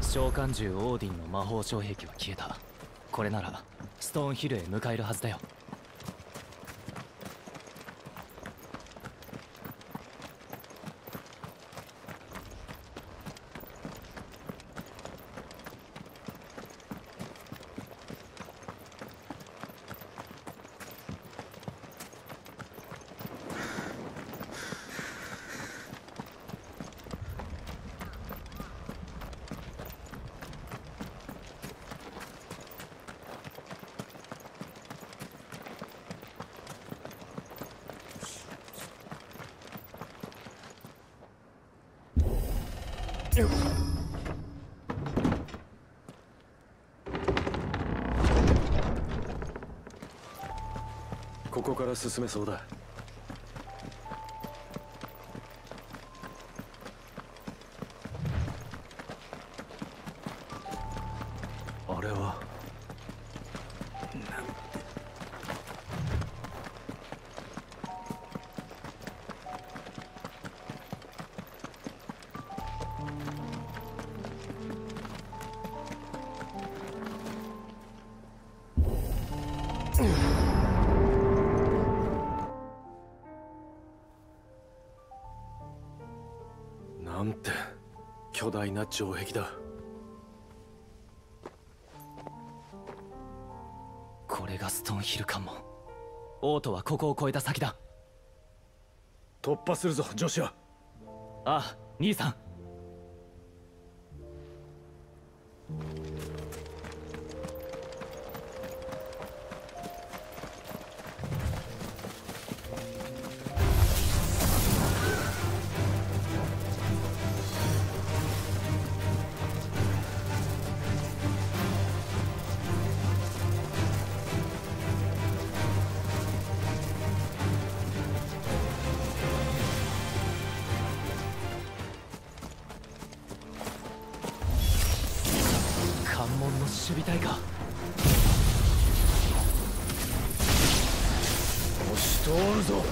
召喚獣オーディンの魔法障壁は消えた。これならストーンヒルへ向かえるはずだよ。 ここから進めそうだ。あれはなんて巨大な城壁だ。 これがストーンヒルかも。オートはここを越えた先だ。 突破するぞジョシュア。 ああ、兄さん。関門の守備隊か。 押し通るぞ。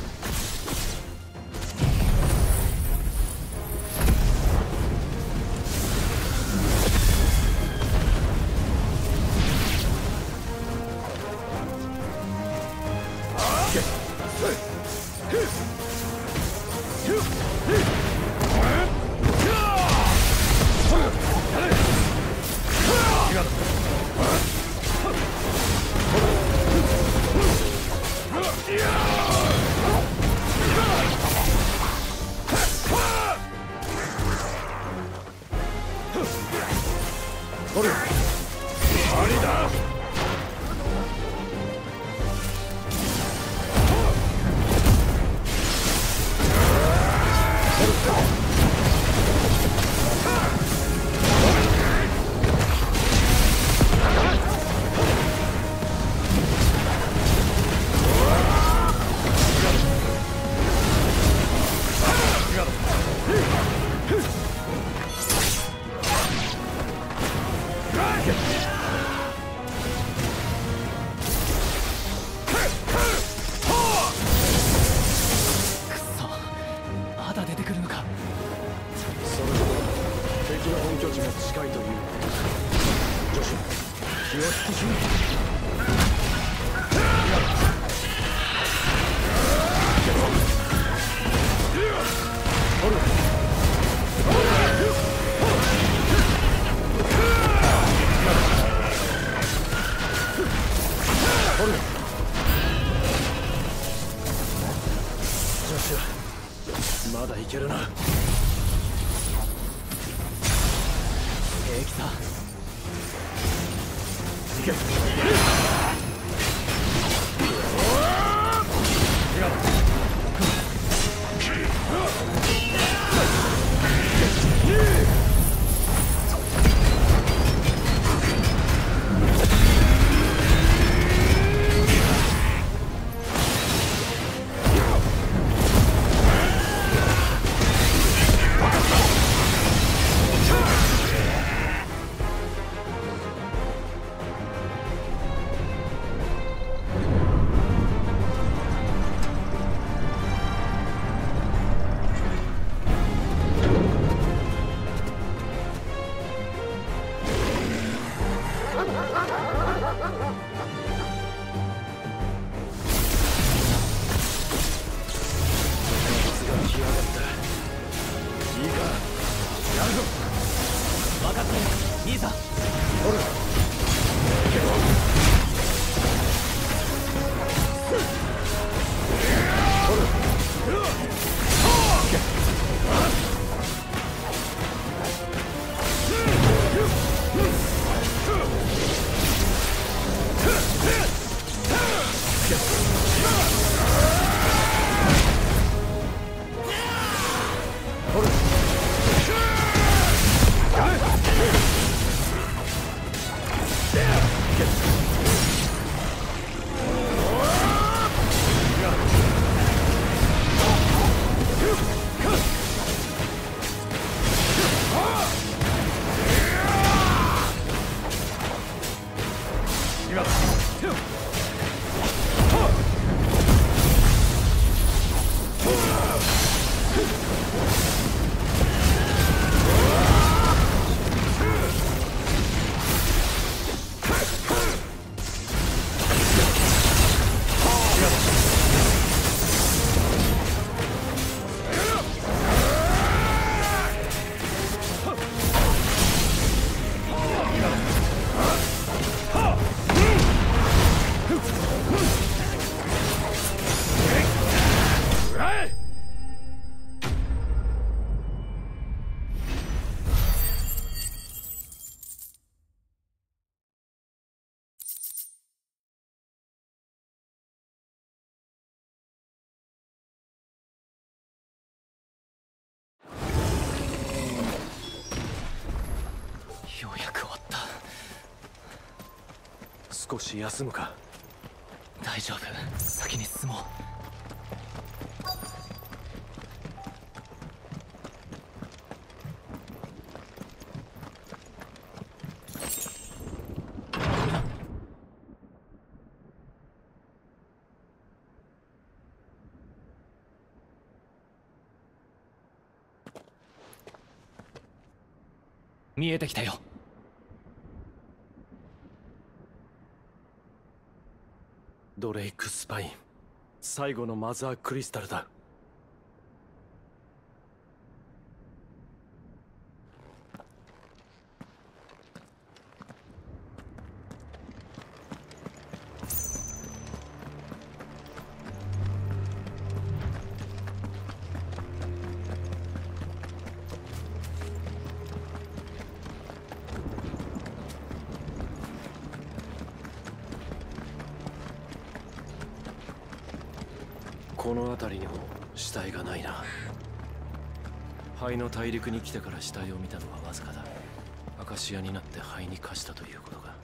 まだいけるな。 平気さ。 いけ。 分かったよ兄さん。ようやく終わった。 少し休むか。 大丈夫、先に進もう。見えてきたよ。 ドレイクスパイン、最後のマザークリスタルだ。この辺りにも死体がないな。灰の大陸に来てから死体を見たのはわずかだ。アカシアになって灰に化したということか。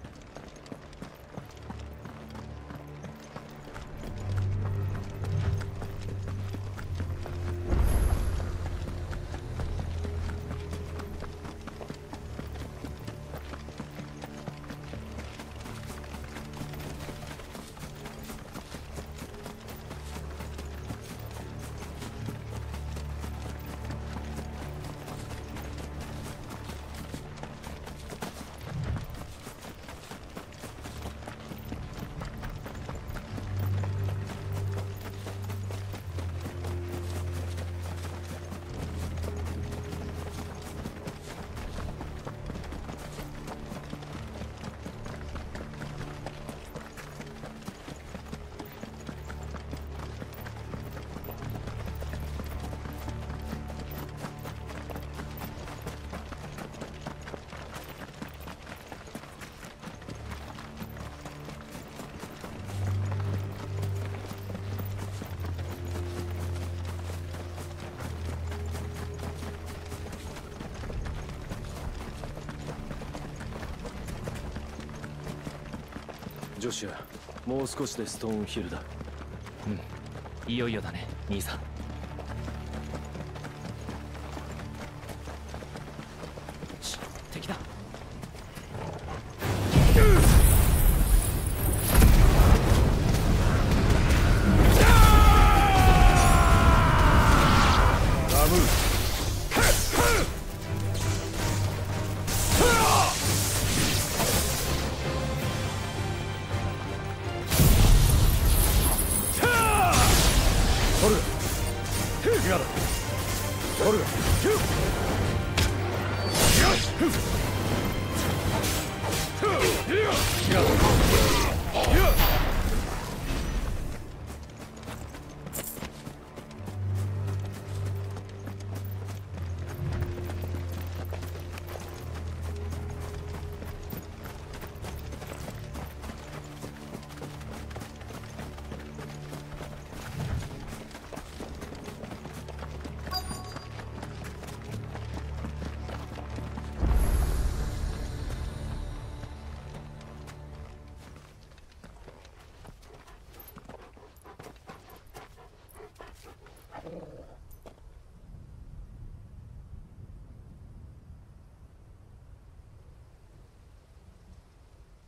ジョシュ、もう少しでストーンヒルだ。 うん、いよいよだね兄さん。敵だ。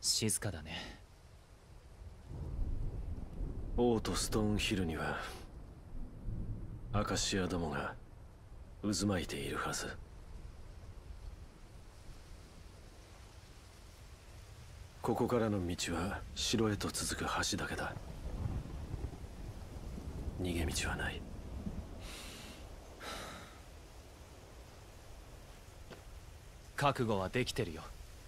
静かだね。 王とストーンヒルにはアカシアどもが渦巻いているはず。ここからの道は城へと続く橋だけだ。逃げ道はない。 覚悟はできてるよ。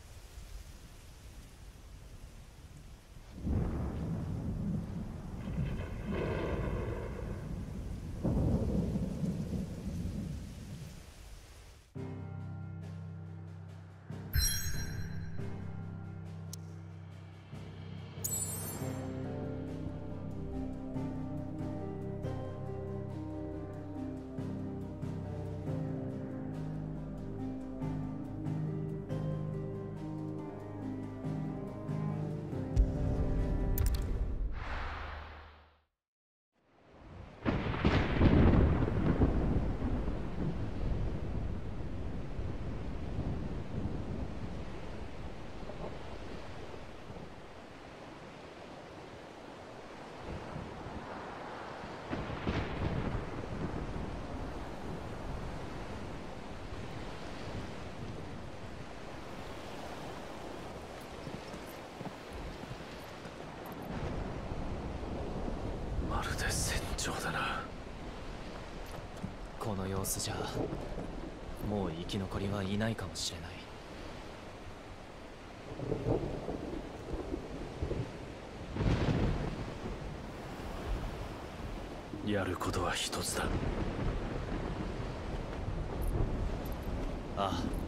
まるで戦場だな。 この様子じゃもう生き残りはいないかもしれない。 やることは一つだ。 ああ。